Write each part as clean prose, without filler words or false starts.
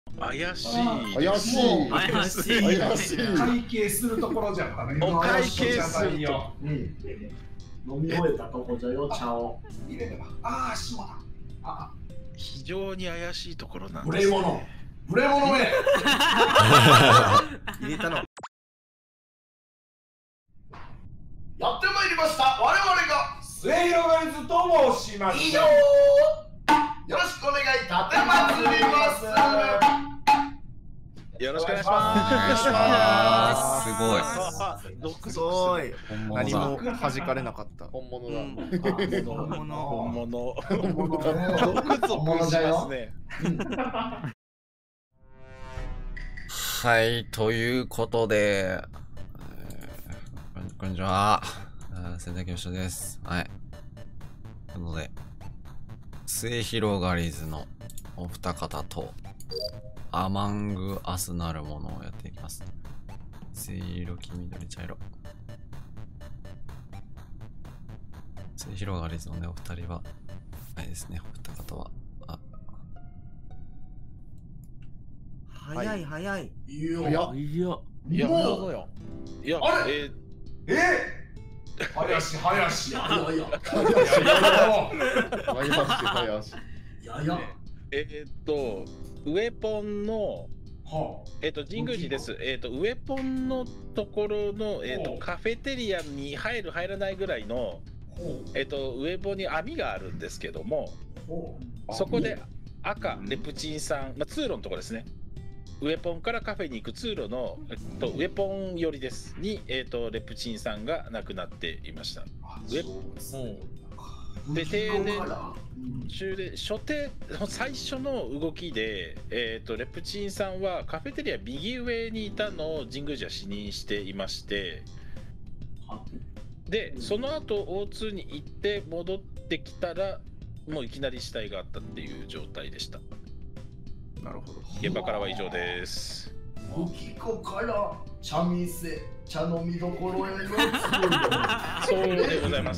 怪しい。 怪しい。 怪しい。 怪しい。 会計するところじゃったね。 お会計すると。 飲み終えたとこじゃよ、茶を。 入れれば。ああ、しまった。 非常に怪しいところなん無です、ね。 礼者。無礼者め。 入れたの。 やってまいりました。我々が末広がりずと申します。以上。よろしくお願いいたします。 よろしくお願いします。 すごい。 何も弾かれなかった。本物だ。 本物。 本物だよ。 はい、ということで、こんにちは。仙台教師です。はい。ということで、末広がりずのお二方と、アマングアスなるものをやっていきます。水色、黄緑、茶色。末広がりずのね、お二人は、はいですね、お二方は。 早い早い。 いや、 もういや、 あれ林。ウェポンの、神宮寺です。ウェポンのところの、カフェテリアに入る入らないぐらいの、ウェポンに網があるんですけども、そこで赤レプチンさん、通路のところですね。ウェポンからカフェに行く通路の、ウェポン寄りですに、レプチンさんが亡くなっていました。で、停電中で最初の動きで、レプチンさんはカフェテリア右上にいたのを神宮寺は視認していまして、でその後 O2 に行って戻ってきたらもういきなり死体があったっていう状態でした。 なるほど。 現場からは以上です。 武器庫から茶店、茶飲みどころへのそうでございます。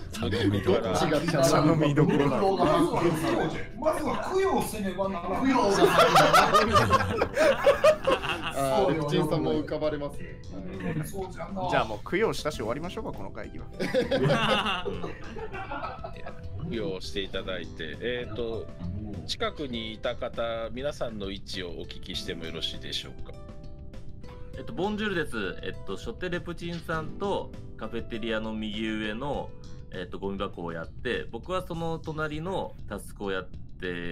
茶飲みどころ。 茶飲みどころだ。 まずは供養せねばならない。 レプチンさんも浮かばれますね。 じゃあもう供養したし終わりましょうか、この会議は。 供養していただいて、近くにいた方、皆さんの位置をお聞きしてもよろしいでしょうか。 ボンジュールです。ショテレプチンさんとカフェテリアの右上の、ゴミ箱をやって、僕はその隣のタスクをやって、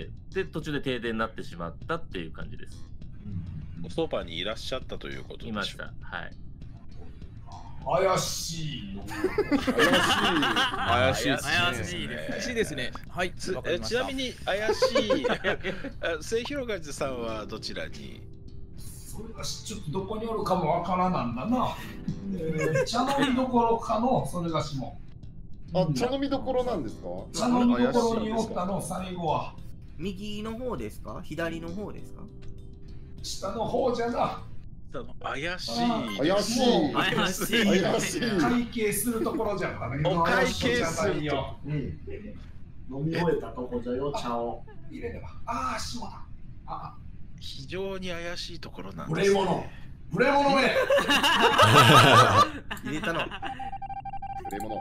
で、途中で停電になってしまったっていう感じです。 ソーパーにいらっしゃったということでしょうか。 いました。はい。 怪しいですね。はい。 ちなみに怪しい末広がりずさんはどちらに？ それがちょっとどこにおるかもわからなんだな。茶飲みどころかのそれがしも。 茶飲みどころなんですか？ 茶飲みどころにおったの最後は。 右の方ですか？左の方ですか？ 下の方じゃな。 怪しい。 会計するところじゃったね。 お会計すると。 飲み終えたとこじゃよ、茶を。 入れれば。ああ、しまった。 非常に怪しいところなん無です、 礼者。無礼者め。 入れたの。 無礼者。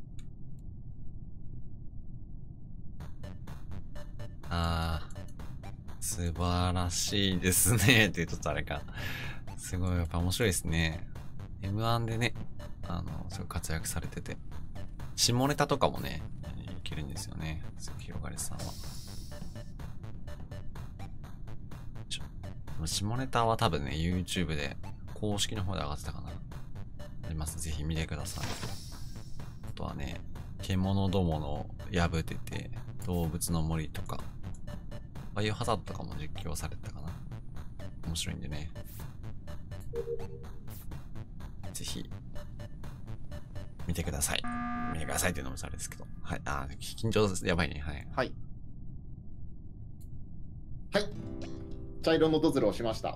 素晴らしいですね。ってちょっとあれか。すごい、やっぱ面白いですね。M1 でね、すごい活躍されてて。下ネタとかもね、いけるんですよね。広がりさんは。下ネタは多分ね、YouTube で公式の方で上がってたかな。あります。ぜひ見てください。あとはね、獣どもの破ってて、動物の森とか、バイオハザードとかも実況されてたかな。面白いんでね。ぜひ、見てください。見てくださいっていうのもあれですけど。はい。緊張です。やばいね。はい。 はい。茶色のドズルをしました。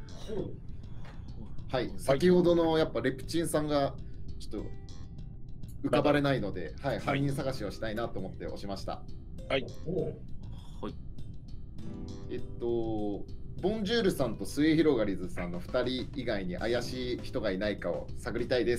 はい。先ほどのやっぱレプチンさんがちょっと浮かばれないので、はい。犯人探しをしたいなと思って押しました。 はい。 ボンジュールさんと末広がりずさんの2人以外に怪しい人がいないかを探りたいです。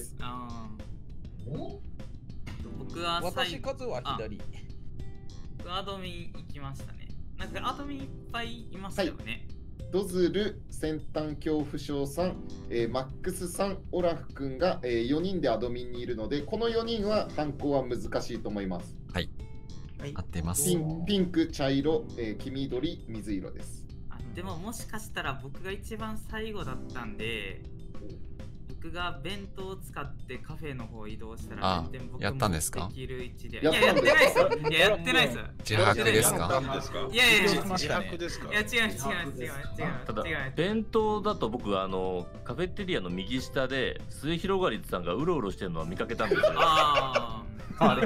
僕は私数は左。 僕アドミン行きましたね。なんかアドミンいっぱいいますよね。 ドズル、先端恐怖症さん、マックスさん、オラフ君が、4人でアドミンにいるので、この4人は犯行は難しいと思います。 はい。合ってます。 ピンク、茶色、黄緑、水色です。 でももしかしたら僕が一番最後だったんで、僕が弁当を使ってカフェの方移動したら、 やったんですか？ いや、やってないですよ。いや、やってないですよ。 自白ですか？ いやいや、 自白ですか？ いや、違う。 ただ、弁当だと僕カフェテリアの右下で末広がりずさんがうろうろしてるのは見かけたんですよ。な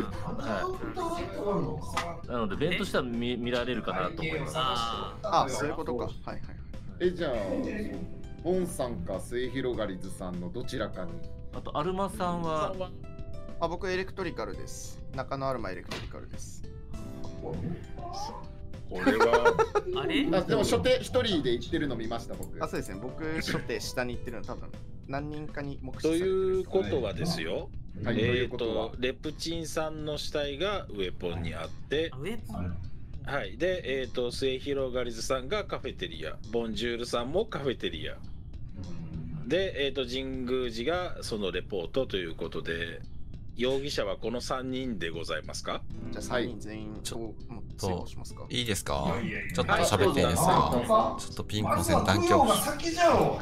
ので弁当したら見られるかなと思います。 そういうことか。 じゃあボンさんか末広がりずさんのどちらかに。 あとアルマさんは僕エレクトリカルです。中野アルマエレクトリカルです。 これはあれ？ でも初手一人で行ってるの見ました僕。 そうですね。僕初手下に行ってるの多分何人かに目視さとれてる。 いうことはですよ。レプチンさんの死体がウェポンにあって、はい、で、末広がりずさんがカフェテリア、ボンジュールさんもカフェテリアで、神宮寺がそのレポートということで、容疑者はこの3人でございますか？ じゃあ3人全員追放しますか？ いいですか？ちょっと喋っていいですか？ちょっとピンクの先端恐怖。 先じゃろ。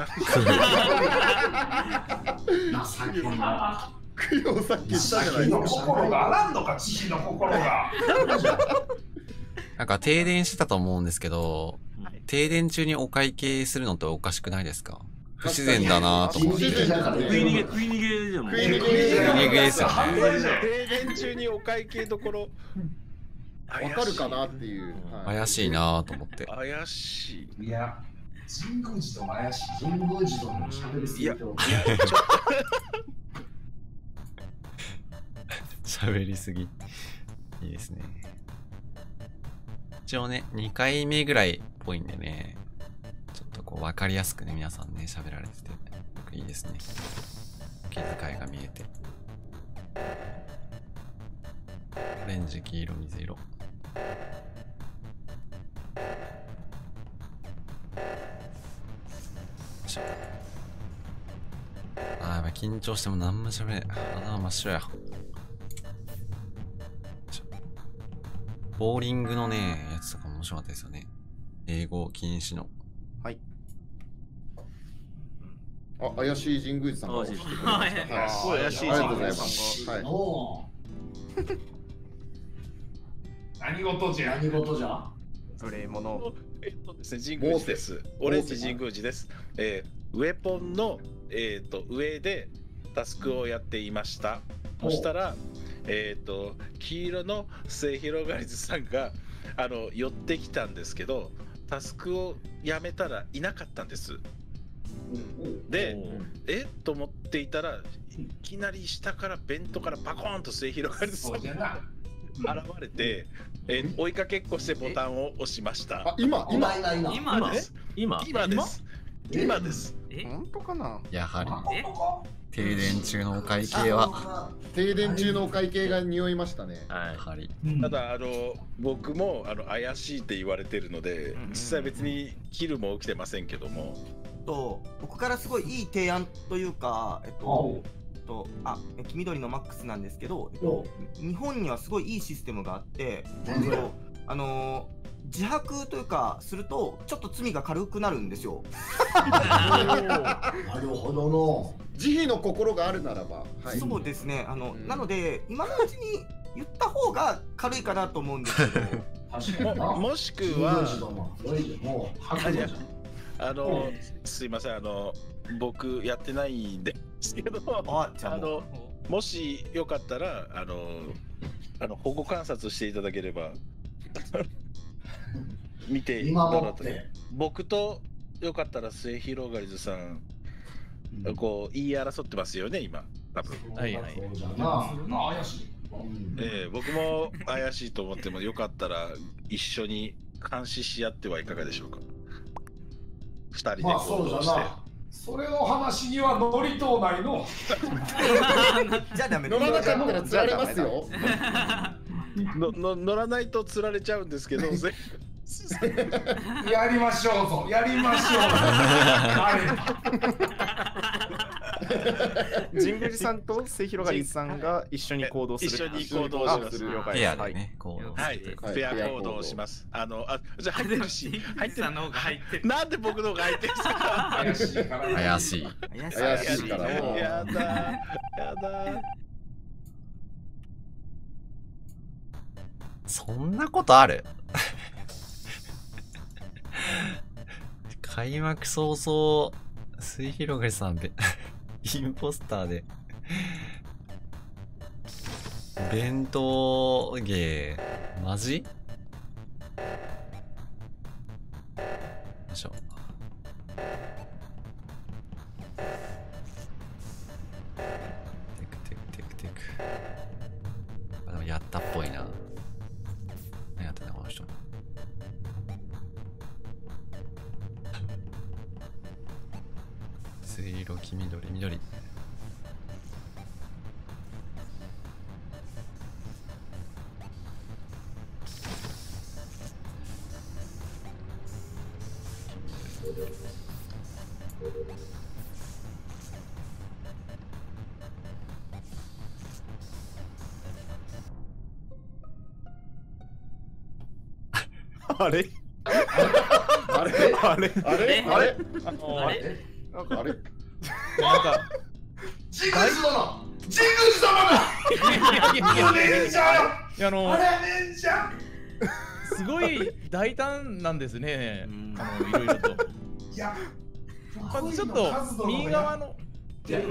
供養さっき言ったじゃないですか。 心があらんのか、慈悲の心が。 なんか停電してたと思うんですけど、停電中にお会計するのっておかしくないですか？不自然だなと思って。 食い逃げでも。 食い逃げですよね。 停電中にお会計どころ。 わかるかなっていう。 怪しいなと思って。 怪しい。 いや、神宮寺とも怪しい。神宮寺とも喋りすぎてる。 喋りすぎ。いいですね。一応ね、2回目ぐらいっぽいんでね、ちょっとこう分かりやすくね、皆さんね、喋られてて、いいですね。気遣いが見えて。オレンジ、黄色、水色。やばい、緊張しても何も喋れない。鼻真っ白や。ボーリングのね、やつとか面白かったですよね。英語禁止の。 はい。 怪しい神宮寺さんが押してくれました。 怪しい神宮寺さんが。 ありがとうございます。 何事じゃ。何事じゃ。 無礼者。 ですね、神宮寺です。オレンジ神宮寺です。ウェポンの上でタスクをやっていました。そしたら。黄色の末広がりずさんが寄ってきたんですけど、タスクをやめたらいなかったんです。で、と思っていたらいきなり下からベントからバコーンと末広がりずさんが現れて、追いかけっこしてボタンを押しました。 今です。 本当かな？ やはり。停電中のお会計は停電中のお会計が匂いましたね。 はい。 ただ僕も怪しいって言われてるので、実際別にキルも起きてませんけども。 僕からすごいいい提案というか、黄緑のマックスなんですけど、日本にはすごいいいシステムがあって、自白というかするとちょっと罪が軽くなるんですよ。 なるほどの。 慈悲の心があるならば、 そうですね。なので今のうちに言った方が軽いかなと思うんですけど。もしくはすいません、僕やってないんですけど、もしよかったら保護観察していただければ見ていただいて、僕とよかったら末広がりずさんこう言い争ってますよね今多分。僕も怪しいと思ってもよかったら一緒に監視し合ってはいかがでしょうか。 2人でまあ行動して。 そうだな。それの話には乗りとうないの。 じゃあダメ乗らなかったら釣られますよ。 乗らないと釣られちゃうんですけど、 やりましょうぞ、やりましょう。あ神宮寺さんと末広がりさんが一緒に行動する。 一緒に行動します。 了解ペアはいでね、こう。 はい、ペア行動をします。じゃあ入ってるし、入ってる。 の方が入ってる。 なんで僕の方が入ってるんですか。 怪しいからな。 怪しい。 怪しいからもう。 やだ、やだ。 そんなことある？開幕早々、末広がりさん、インポスターで、弁当芸、マジ？よいしょ。テクテクテクテク。あ、でもやったっぽいな。何やってんだこの人。水色、黄緑、緑。 あれあれあれあれあれあれなんかあれなんか、 ジングス殿、ジングス殿だ。 いやレンジャーよ。 いやあれレンジャー。 すごい大胆なんですね。いろいろと。 いや、 まずちょっと右側の。いや。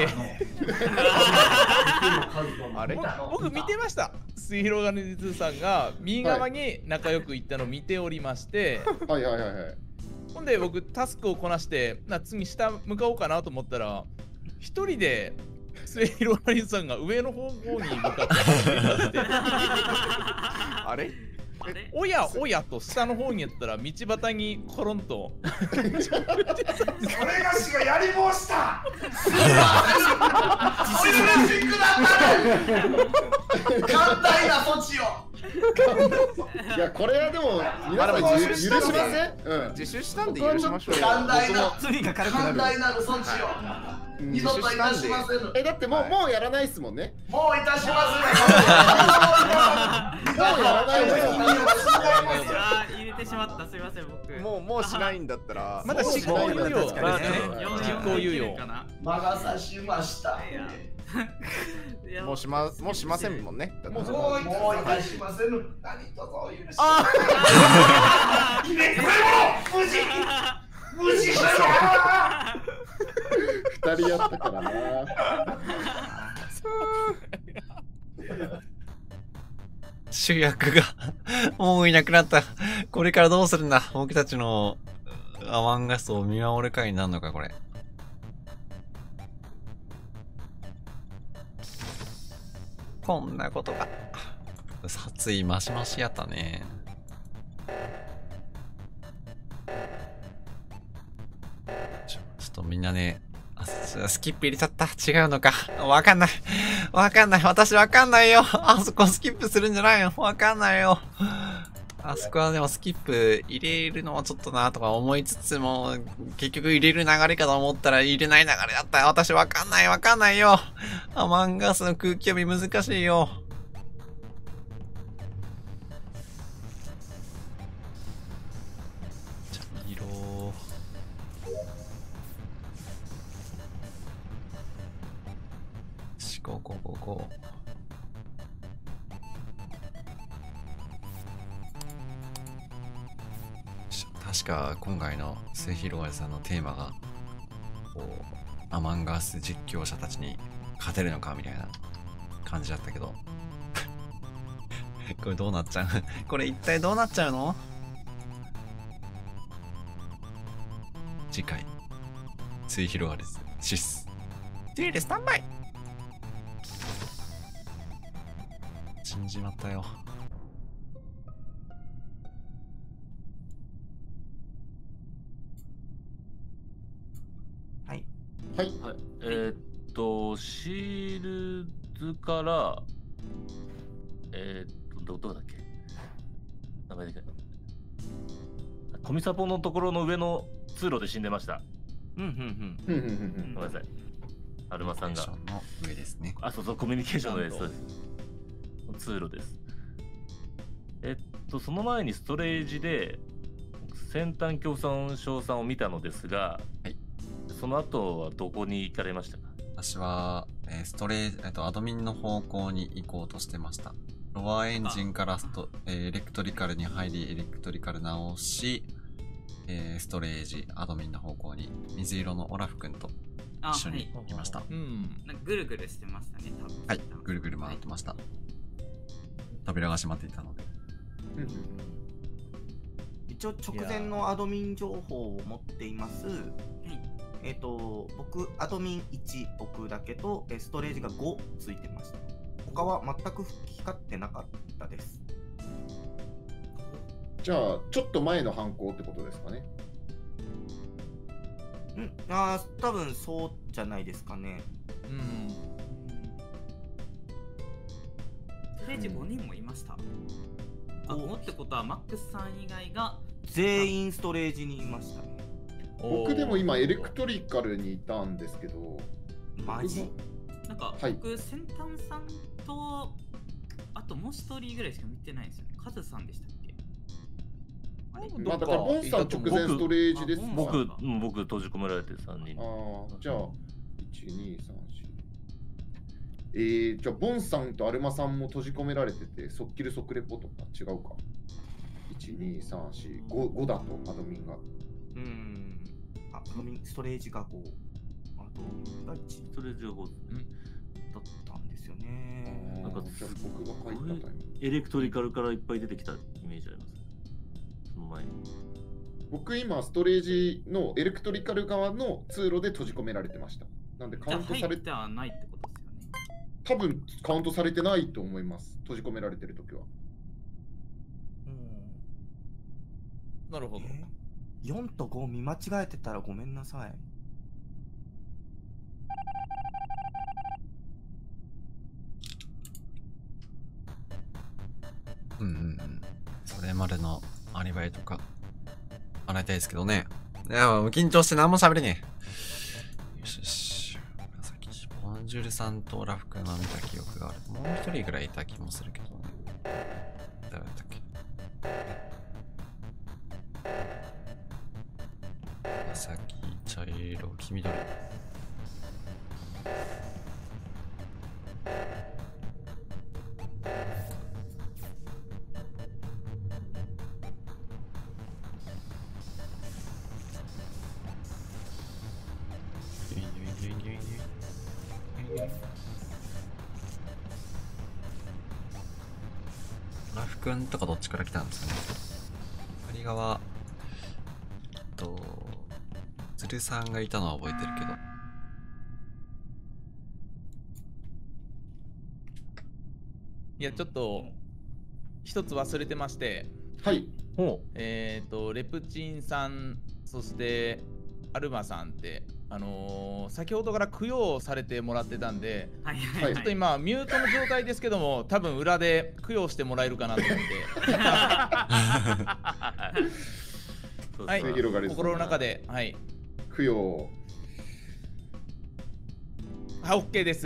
あれ僕見てました。末広がりずさんが右側に仲良く行ったのを見ておりまして、 はいはいはいはい。 ほんで僕タスクをこなして次下向かおうかなと思ったら一人で末広がりずさんが上の方向に向かってあれおやおやと下の方にやったら道端にコロンとそれがしがやり申した。すいません。お許しください。寛大な措置を。 いやこれはでも皆さん許しません？うん。 自首したんで許しましょうよ。 寛大な罪が軽くなる。 寛大なる措置を。二度といたしませぬ。 だってもうやらないっすもんね。 もういたしませぬ。 もうやらないですよ。 あー入れてしまった。すいません僕。 もうしないんだったら。 まだ執行猶予確かにね執行猶予魔が差しました。 もうしませんもんね。 もういたしませぬ。何とぞお許し。姫これも無事しろ。 二人やったからな。 主役がもういなくなった。これからどうするんだ。僕たちのアマンガスを見守る会になるのか、これ。こんなことが。殺意マシマシやったね。ちょっとみんなね、スキップ入れちゃった。違うのか。わかんない。私わかんないよ。あそこスキップするんじゃないよ。わかんないよ。あそこはでもスキップ入れるのはちょっとなとか思いつつも、結局入れる流れかと思ったら入れない流れだったよ。私わかんないよ。アマンガスの空気読み難しいよ。茶色。こう。確か今回の末広がりさんのテーマがこうアマンガス実況者たちに勝てるのかみたいな感じだったけどこれどうなっちゃうこれ一体どうなっちゃうの？次回末広がりシスティーレスタンバイ。死んじまったよ。 はい。 シールズから、どこだっけ、名前だけど。コミサポのところの上の通路で死んでました。ごめんなさい。アルマさんが。 コミュニケーションの上ですね。 あ、そうそう、コミュニケーションの上です。そうです。通路です。その前にストレージで先端共産症さんを見たのですが、はい、その後はどこに行かれましたか？ 私は、ストレージ、アドミンの方向に行こうとしてました。ロアエンジンからエレクトリカルに入り、エレクトリカル直し、ストレージ、アドミンの方向に水色のオラフ君と一緒にいました。 なんかぐるぐるしてましたね、多分。 はい、ぐるぐる回ってました。扉が閉まっていたので。 一応直前のアドミン情報を持っています。僕、アドミン1、僕だけと、ストレージが5ついてました。他は全く光ってなかったです。 じゃあ、ちょっと前の犯行ってことですかね。 多分そうじゃないですかね。 ストレージ5人もいました。5ってことは、マックスさん以外が全員ストレージにいましたね。 僕でも今エレクトリカルにいたんですけど。 マジ？ なんか僕、先端さんとあともう一人ぐらいしか見てないんですよね。カズさんでしたっけ？ だからボンさん直前ストレージです。 僕閉じ込められて3人。 じゃあ1、2、3、4。じゃあボンさんとアルマさんも閉じ込められてて、即キル即レポとか違うか。1、2、3、4、5だとアドミンが。 アドミンストレージが5。あとストレージが5だったんですよね。 なんか僕が入ったタイミング。エレクトリカルからいっぱい出てきたイメージあります。その前に。 僕今ストレージのエレクトリカル側の通路で閉じ込められてました。なんでカウントされてはないってことですよね。 多分カウントされてないと思います。閉じ込められてるときは。 なるほど。 4と5見間違えてたらごめんなさい。 それまでのアリバイとか洗いたいですけどね。いや、緊張して何も喋れねえ。よしよし。さっきボンジュールさんとラフ君は見た記憶がある。もう一人ぐらいいた気もするけどね。誰だったっけ？紫、茶色、黄緑。ラフ君とかどっちから来たんですかね。左側鶴さんがいたのは覚えてるけど。 いや、ちょっと一つ忘れてまして。 はい。 レプチンさん、そしてアルマさんって先ほどから供養されてもらってたんで、ちょっと今ミュートの状態ですけども、多分裏で供養してもらえるかなと思ってはい、心の中で、はい、 供養。 はい、OK です。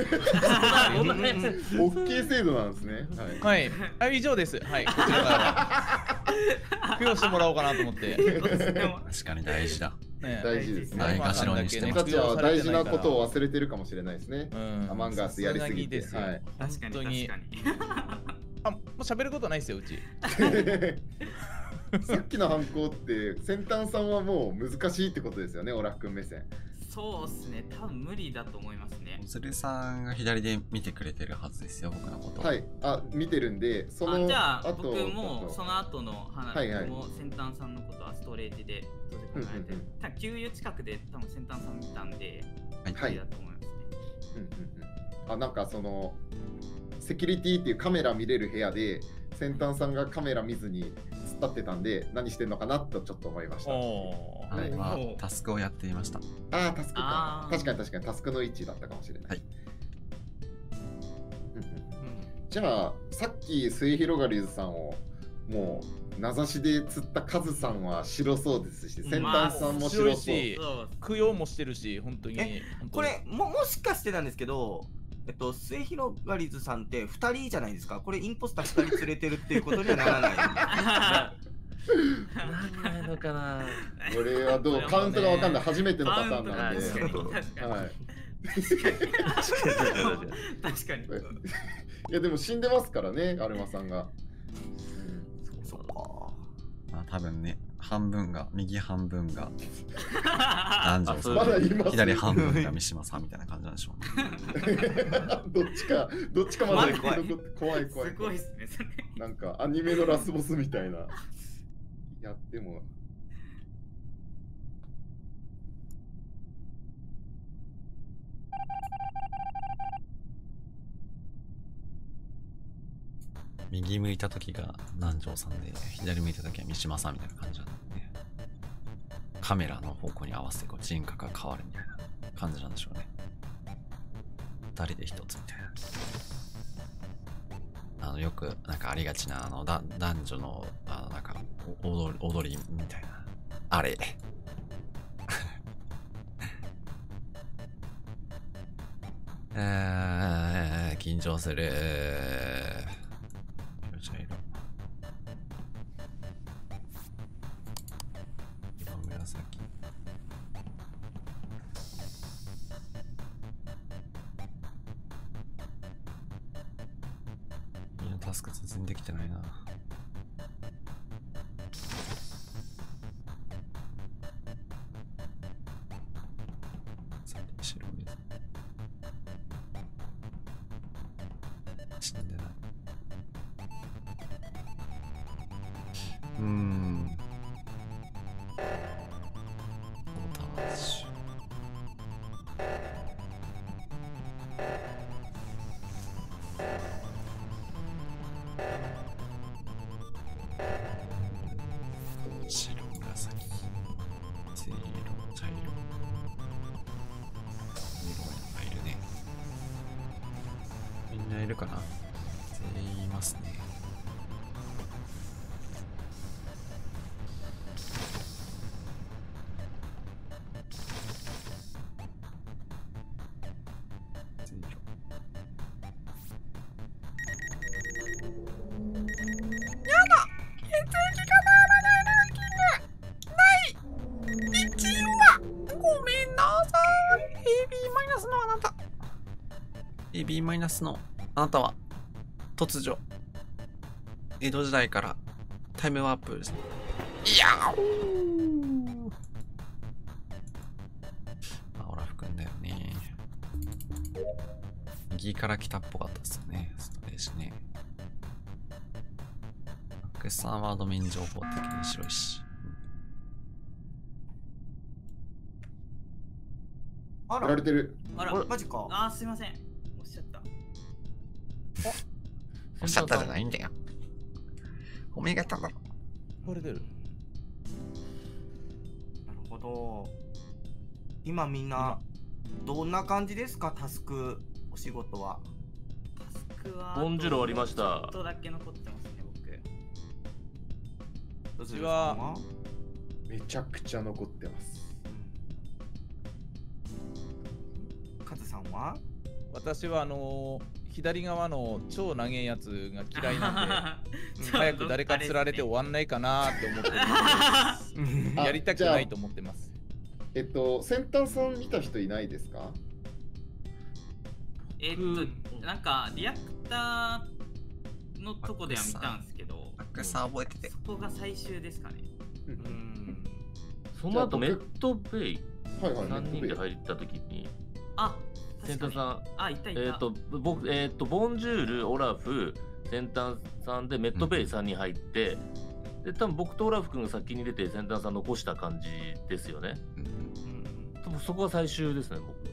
OK 制度なんですね。 はい、以上です。はい、こちらからは供養してもらおうかなと思って。 確かに大事だ。 大事ですね。 ないがしろにして僕たちは大事なことを忘れてるかもしれないですね。アマンガースやりすぎて。 確かに。 あ、もう喋ることないですよ、うち。 さっきの犯行って先端さんはもう難しいってことですよね、オラフ君目線。 そうですね、多分無理だと思いますね。 鶴さんが左で見てくれてるはずですよ、僕のこと。 はい、見てるんで、 じゃあ僕もその後の話も先端さんのことはストレージで閉じ込められて、多分給油近くで多分先端さん見たんで、無理だと思いますね。 なんかそのセキュリティっていうカメラ見れる部屋で先端さんがカメラ見ずに突っ立ってたんで何してんのかなとちょっと思いました。 はいはタスクをやっていました。 ああ、タスクか。確かにタスクの位置だったかもしれない。はい。じゃあ、さっき末広がりずさんをもう名指しで釣ったカズさんは白そうですし、先端さんも白そう。 供養もしてるし、本当に。 これもしかしてなんですけど、末広がりずさんって2人じゃないですか。これインポスター2人連れてるっていうことにはならない。 なんないのかな。 これはどうカウントがわかんない。初めてのパターンなんで。 確かに。確かに。 いやでも死んでますからね、アルマさんが。 そうか。 まあ多分ね、半分が右半分が南條さん、左半分が三島さんみたいな感じなんでしょうね。どっちかまで怖い。 すごいですね。 なんかアニメのラスボスみたいな。やっても。 右向いた時が南條さんで、左向いた時は三島さんみたいな感じなんで、ね、カメラの方向に合わせてこう人格が変わるみたいな感じなんでしょうね。二人で一つみたいな。よくなんかありがちな男女のなんか踊りみたいなあれ。緊張する。紫。いいのタスク全然できてないな。さっき白です。死んでない。AB マイナスのあなたは突如江戸時代からタイムワープですね。いやーオラフくんだよね。右から来たっぽかったですよね。ストレージね。マックスさんはドメイン情報的に白いし。 あられてる。 あらマジか。あーすいません。おっしゃった。 おっしゃったじゃないんだよ。おめがただろ。 これ出る。なるほど。今みんなどんな感じですか、タスクお仕事は。 タスクはボンジュール終わりました。ちょっとだけ残ってますね、僕。 私はめちゃくちゃ残ってます。 カズさんは？ 私は左側の超長いやつが嫌いなんで早く誰か釣られて終わんないかなって思ってますやりたくないと思ってます。 先端さん見た人いないですか？ なんかリアクターのとこでは見たんですけど、 覚えてて、 そこが最終ですかね。 その後メットベイ3人で入った時に、先端さん、 いた僕、ボンジュール、オラフ、先端さんでメットベイ3人入って、で、多分僕とオラフ君が先に出て、先端さん残した感じですよね。多分そこが最終ですね、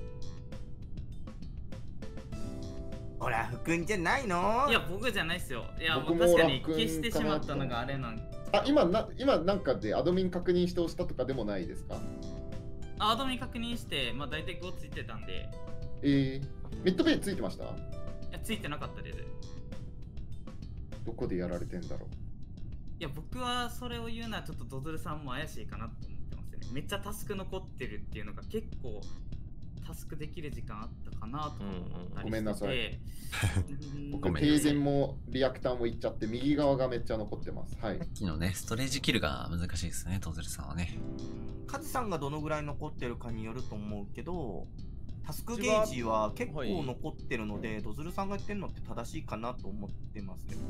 僕。オラフ君じゃないの？ いや、僕じゃないっすよ。いや、確かに消してしまったのがあれなん。 今なんかでアドミン確認して押したとかでもないですか？ アドミン確認して、まあ大体5ついてたんで。 ミッドベイついてました？いや、ついてなかったです。 どこでやられてんだろう。 いや、僕はそれを言うのはちょっとドズルさんも怪しいかなと思ってますね。めっちゃタスク残ってるっていうのが結構タスクできる時間あったかなと思ったりしてて、 ごめんなさい。僕停電もリアクターもいっちゃって右側がめっちゃ残ってます。はい。 さっきのね、ストレージキルが難しいですね、ドズルさんはね。 カズさんがどのぐらい残ってるかによると思うけど、タスクゲージは結構残ってるので、ドズルさんが言ってるのって正しいかなと思ってますね、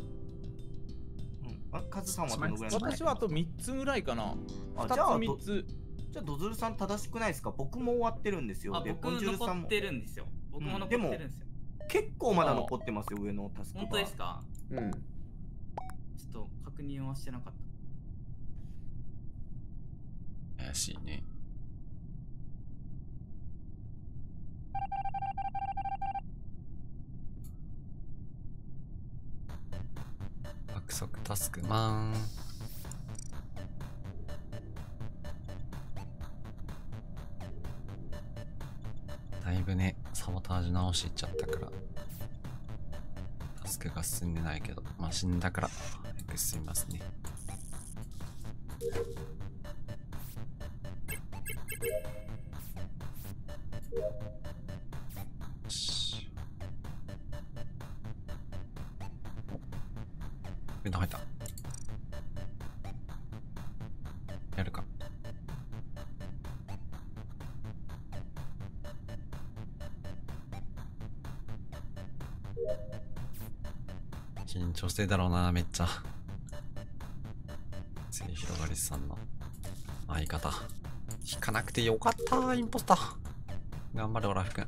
僕。カズさんはどのぐらい？ 私はあと3つぐらいかな。 2つ3つ。じゃあドズルさん正しくないですか？僕も終わってるんですよ。 僕残ってるんですよ。僕も残ってるんですよ。 結構まだ残ってますよ、上のタスクが。 本当ですか？ うん。 ちょっと確認はしてなかった。 怪しいね。約束タスクマン。だいぶね、サボタージュ直しいっちゃったから、タスクが進んでないけど、まあ死んだから、早く進みますね。よし。ベント入った。やるか。緊張してるだろうな、めっちゃ。末広がりさんの相方。引かなくてよかった、インポスター。頑張れ、オラフ君。こ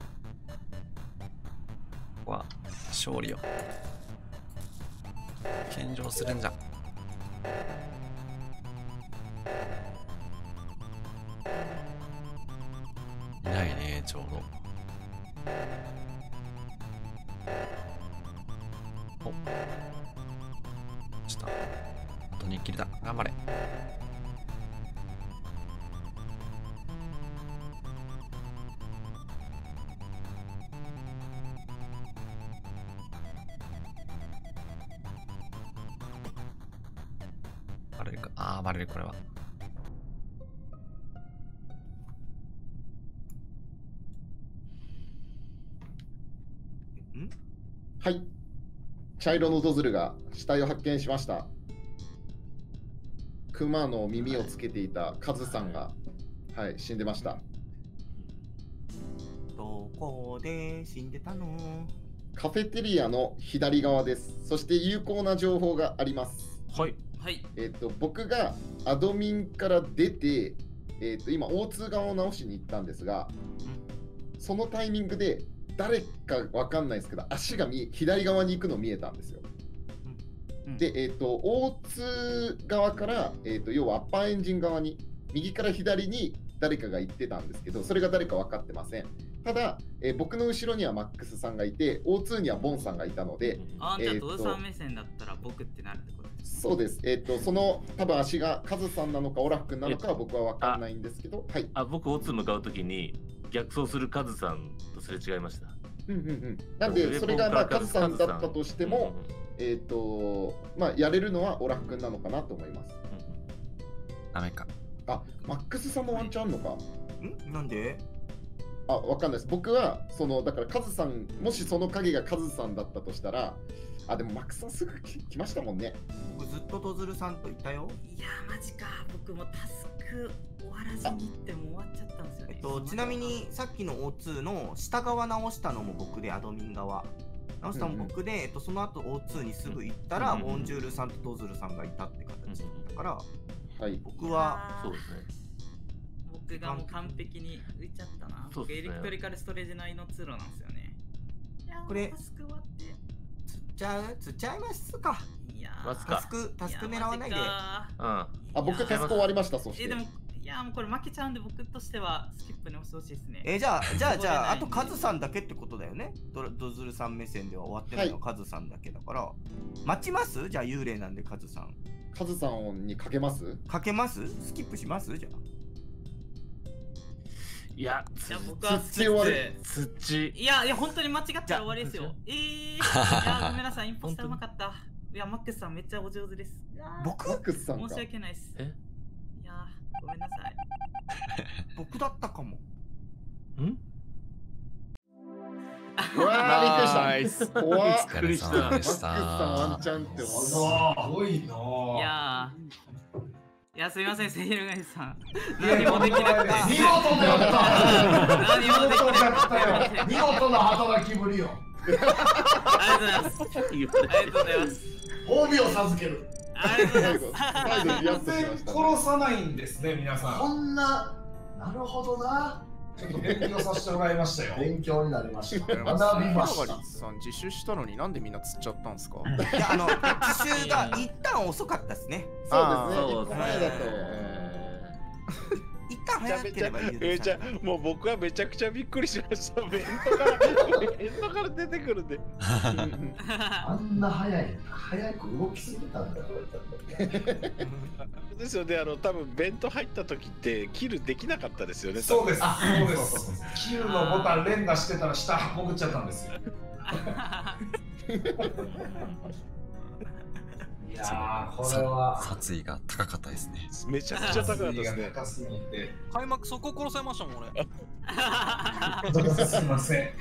こは勝利を献上するんじゃ。いないね、ちょうど。おっ。した。あと2キルだ。頑張れ。バレるか。ああ、バレる、これは。 はい。茶色のドズルが死体を発見しました。クマの耳をつけていたカズさんが、はい、死んでました。 どこで死んでたの？ カフェテリアの左側です。そして有効な情報があります。 はい。 はい。 僕がアドミンから出て、今 O2 側を直しに行ったんですが、そのタイミングで誰かわかんないですけど、足が左側に行くの見えたんですよ。で、O2 側から、要はアッパーエンジン側に、右から左に誰かが行ってたんですけど、それが誰か分かってません。ただ、僕の後ろにはマックスさんがいて、O2 にはボンさんがいたので、 じゃあドズさん目線だったら僕ってなるってことですか？ そうです。その多分足がカズさんなのかオラフ君なのかは僕は分かんないんですけど、はい。 僕 O2 向かうときに逆走するカズさんとすれ違いました。 なんで、それがまあカズさんだったとしても、まあやれるのはオラフ君なのかなと思います。 ダメか。 あ、マックスさんもワンチャンあんのか？ なんで？ わかんないです。僕はだからカズさん、もしその影がカズさんだったとしたら、でもマックスさんすぐ来ましたもんね。 僕ずっとドズルさんといたよ。 いやーマジか。僕もタスク終わらずにっても終わっちゃったんですよね。 ちなみにさっきの O2 の下側直したのも僕で、アドミン側直したのも僕で、その後 O2 にすぐ行ったら、ボンジュールさんとドズルさんがいたって形だったから、 はい、 僕はそうですね。 僕がもう完璧に浮いちゃったな。僕エレクトリカルストレージ内の通路なんですよね。 これタスク終わってつっちゃいますか。 いやタスク狙わないで。 僕タスク終わりました。そしてでもいやもうこれ負けちゃうんで僕としてはスキップに押してほしいですね。 じゃああとカズさんだけってことだよね。ドズルさん目線では終わってないのはカズさんだけだから、待ちます？じゃあ幽霊なんでカズさん。 カズさんにかけます？ かけます？スキップします？じゃあ。 いや、 僕は土。 いや本当に間違ったら終わりですよ。いやごめんなさい、インポスターうまかった。いやマックスさんめっちゃお上手です。 僕？ マックスさんか。 申し訳ないです。いやごめんなさい。 僕だったかも。 うわー、びっくりした。怖っ。 お疲れ様でした。 マックスさんワンチャンってすごいな。 いやすみません、セイルガイさん。何もできなくて。 見事だった。 何もできなくて。 見事な働きぶりよ。 ありがとうございます。ありがとうございます。 褒美を授ける。 ありがとうございます。 全然殺さないんですね、皆さん。こんな、なるほどな。ちょっと勉強させてもらいましたよ。勉強になりました。学びました。 さん自首したのになんでみんな釣っちゃったんですか？ いや自首が一旦遅かったですね。 そうですね。前だと。 一旦早ければいいです。 もう僕はめちゃくちゃびっくりしました。ベントから出てくるんで。 あんな早く動きすぎたんだよ。 ですよね、多分ベント入った時ってキルできなかったですよね。 そうです。そうです。キルのボタン連打してたら下潜っちゃったんですよ。いやこれは殺意が高かったですね。 めちゃくちゃ高かったですね。 開幕そこ殺されましたもん俺。 すいません。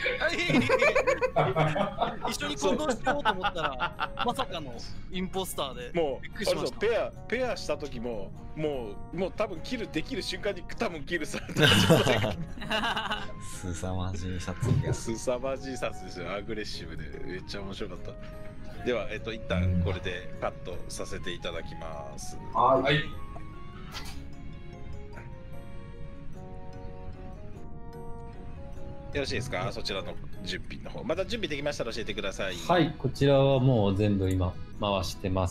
一緒に行動しようと思ったらまさかのインポスターでもうびっくりしました。 ペアした時ももう多分キルできる瞬間に多分キルされた。 すさまじい殺意が。 すさまじい殺ですよ。アグレッシブでめっちゃ面白かった。では一旦これでカットさせていただきます。 はい。 よろしいですか？そちらの準備の方。また準備できましたら教えてください。 はい、こちらはもう全部今回してます。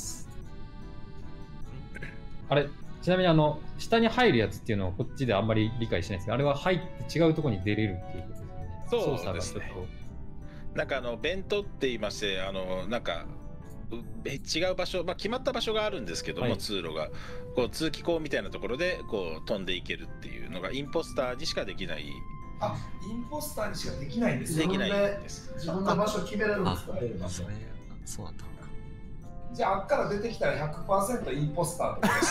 あれ、ちなみに下に入るやつっていうのをこっちであんまり理解しないですけど、あれは入って違うところに出れるっていうことですよね。 そうですね。なんかベントって言いましてなんか違う場所、決まった場所があるんですけども、通路がこう通気口みたいなところでこう飛んでいけるっていうのがインポスターにしかできない。 インポスターにしかできないんです。 できないんです。 自分の場所決められるんですか？ そうだったのか。 じゃあ、あっから出てきたら 100% インポスタ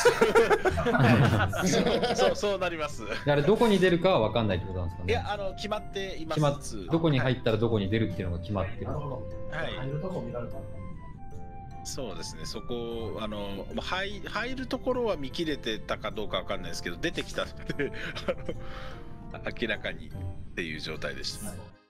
ーとそうなります。 あれどこに出るかは分かんないってことなんですかね。 いや決まっています。 どこに入ったらどこに出るっていうのが決まってる。 なるほど。入るとこ見られた。 そうですね。そこ入るところは見切れてたかどうか分かんないですけど、出てきたので明らかにっていう状態でした。